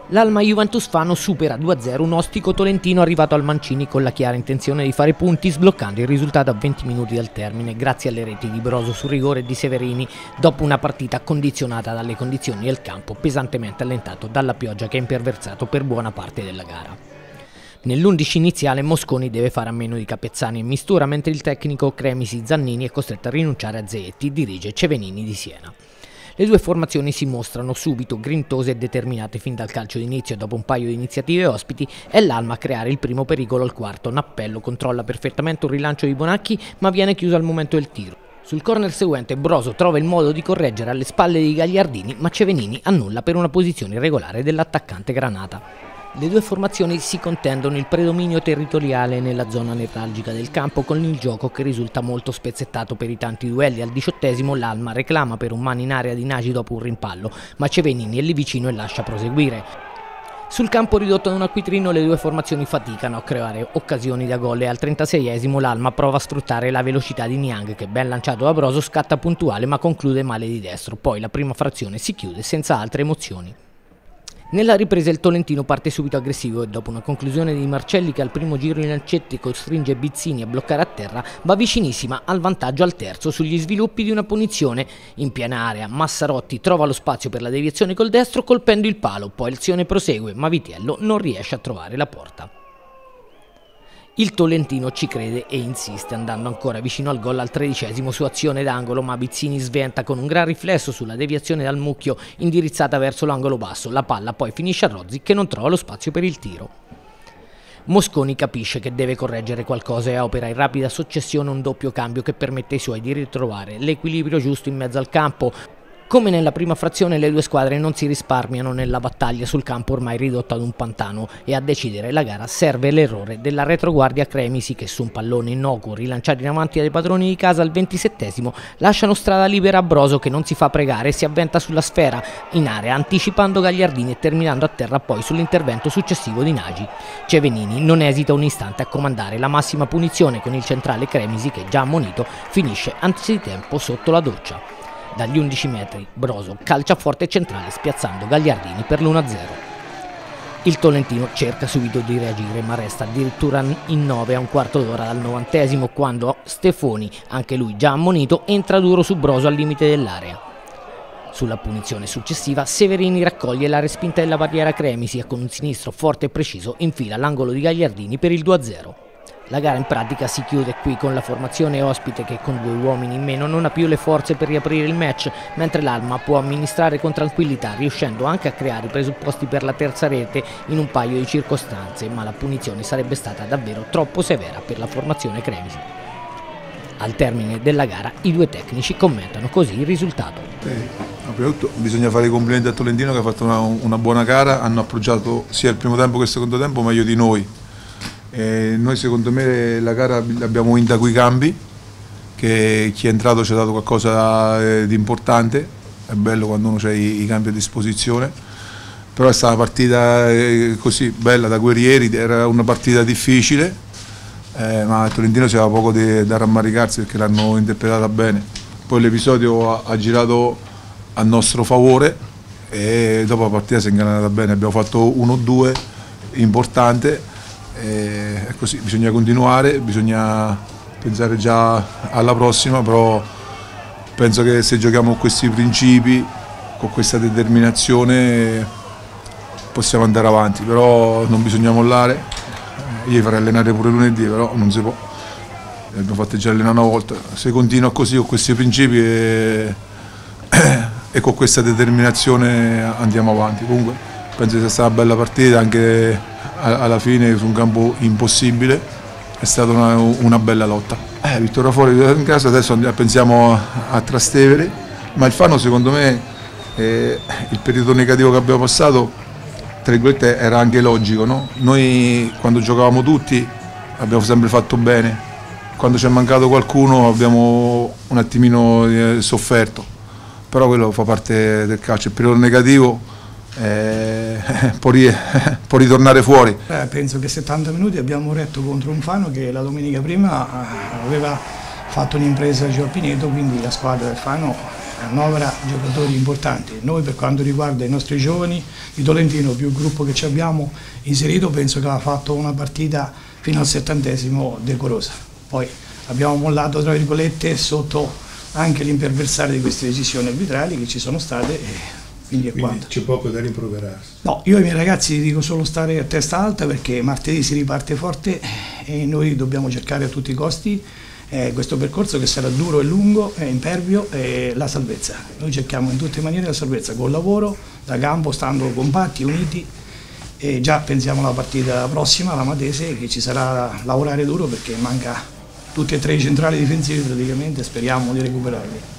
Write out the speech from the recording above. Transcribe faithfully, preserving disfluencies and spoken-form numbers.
L'Alma Juventus Fano supera due a zero un ostico tolentino arrivato al Mancini con la chiara intenzione di fare punti, sbloccando il risultato a venti minuti dal termine grazie alle reti di Broso su rigore e di Severini dopo una partita condizionata dalle condizioni del campo pesantemente allentato dalla pioggia che ha imperversato per buona parte della gara. Nell'undici iniziale Mosconi deve fare a meno di Capezzani e Mistura, mentre il tecnico Cremisi Zannini è costretto a rinunciare a Zeetti, dirige Cevenini di Siena. Le due formazioni si mostrano subito grintose e determinate fin dal calcio d'inizio e dopo un paio di iniziative ospiti è l'Alma a creare il primo pericolo al quarto. Nappello controlla perfettamente un rilancio di Bonacchi ma viene chiuso al momento del tiro. Sul corner seguente Broso trova il modo di correggere alle spalle di Gagliardini ma Cevenini annulla per una posizione irregolare dell'attaccante granata. Le due formazioni si contendono il predominio territoriale nella zona nevralgica del campo con il gioco che risulta molto spezzettato per i tanti duelli. Al diciottesimo l'Alma reclama per un mano in area di Nagy dopo un rimpallo, ma Cevenini è lì vicino e lascia proseguire. Sul campo ridotto da un acquitrino le due formazioni faticano a creare occasioni da gol e al trentaseiesimo l'Alma prova a sfruttare la velocità di Niang che ben lanciato da Broso scatta puntuale ma conclude male di destro, poi la prima frazione si chiude senza altre emozioni. Nella ripresa il Tolentino parte subito aggressivo e dopo una conclusione di Marcelli che al primo giro in lancetti costringe Bizzini a bloccare a terra va vicinissima al vantaggio al terzo sugli sviluppi di una punizione in piena area. Massarotti trova lo spazio per la deviazione col destro colpendo il palo, poi l'azione prosegue ma Vitiello non riesce a trovare la porta. Il Tolentino ci crede e insiste andando ancora vicino al gol al tredicesimo su azione d'angolo ma Bizzini sventa con un gran riflesso sulla deviazione dal mucchio indirizzata verso l'angolo basso. La palla poi finisce a Rozzi che non trova lo spazio per il tiro. Mosconi capisce che deve correggere qualcosa e opera in rapida successione un doppio cambio che permette ai suoi di ritrovare l'equilibrio giusto in mezzo al campo. Come nella prima frazione le due squadre non si risparmiano nella battaglia sul campo ormai ridotto ad un pantano e a decidere la gara serve l'errore della retroguardia Cremisi che su un pallone innocuo rilanciato in avanti dai padroni di casa al ventisettesimo lasciano strada libera a Broso che non si fa pregare e si avventa sulla sfera in area anticipando Gagliardini e terminando a terra poi sull'intervento successivo di Nagy. Cevenini non esita un istante a comandare la massima punizione con il centrale Cremisi che già ammonito finisce anzitempo sotto la doccia. Dagli undici metri Broso calcia forte centrale spiazzando Gagliardini per l'uno a zero. Il Tolentino cerca subito di reagire ma resta addirittura in nove a un quarto d'ora dal novantesimo quando Stefoni, anche lui già ammonito, entra duro su Broso al limite dell'area. Sulla punizione successiva Severini raccoglie la respinta della barriera Cremisi e con un sinistro forte e preciso infila l'angolo di Gagliardini per il due a zero. La gara in pratica si chiude qui con la formazione ospite che con due uomini in meno non ha più le forze per riaprire il match, mentre l'Alma può amministrare con tranquillità riuscendo anche a creare i presupposti per la terza rete in un paio di circostanze, ma la punizione sarebbe stata davvero troppo severa per la formazione Cremisi. Al termine della gara i due tecnici commentano così il risultato. Eh, prima di tutto bisogna fare i complimenti a Tolentino che ha fatto una, una buona gara, hanno approcciato sia il primo tempo che il secondo tempo meglio di noi. E noi secondo me la gara l'abbiamo vinta coi cambi, che chi è entrato ci ha dato qualcosa di importante, è bello quando uno ha i, i cambi a disposizione, però è stata una partita così bella da guerrieri, era una partita difficile, eh, ma il Tolentino c'era poco di, da rammaricarsi perché l'hanno interpretata bene, poi l'episodio ha, ha girato a nostro favore e dopo la partita si è ingranata bene, abbiamo fatto uno due importante. E così bisogna continuare, bisogna pensare già alla prossima, però penso che se giochiamo con questi principi, con questa determinazione possiamo andare avanti, però non bisogna mollare. Io farei allenare pure lunedì, però non si può, abbiamo fatto già allenare una volta, se continua così con questi principi e, e con questa determinazione andiamo avanti. Comunque penso che sia stata una bella partita anche alla fine su un campo impossibile, è stata una, una bella lotta. Eh, Vittoria fuori in casa, adesso pensiamo a, a Trastevere, ma il Fano secondo me eh, il periodo negativo che abbiamo passato tra virgolette era anche logico, no? Noi quando giocavamo tutti abbiamo sempre fatto bene, quando ci è mancato qualcuno abbiamo un attimino eh, sofferto, però quello fa parte del calcio, il periodo negativo Eh, può, ri può ritornare fuori. Eh, penso che settanta minuti abbiamo retto contro un Fano che la domenica prima aveva fatto un'impresa a Gio Pineto, quindi la squadra del Fano annovera giocatori importanti. Noi per quanto riguarda i nostri giovani di Tolentino più il gruppo che ci abbiamo inserito, penso che ha fatto una partita fino al settantesimo decorosa. Poi abbiamo mollato tra virgolette sotto anche l'imperversare di queste decisioni arbitrali che ci sono state e quindi è quanto. C'è poco da rimproverarsi. No, io ai miei ragazzi dico solo stare a testa alta perché martedì si riparte forte e noi dobbiamo cercare a tutti i costi eh, questo percorso che sarà duro e lungo, e impervio, e la salvezza. Noi cerchiamo in tutte le maniere la salvezza, col lavoro, da campo, stando compatti, uniti, e già pensiamo alla partita prossima, la Matese, che ci sarà da lavorare duro perché manca tutti e tre i centrali difensivi praticamente, speriamo di recuperarli.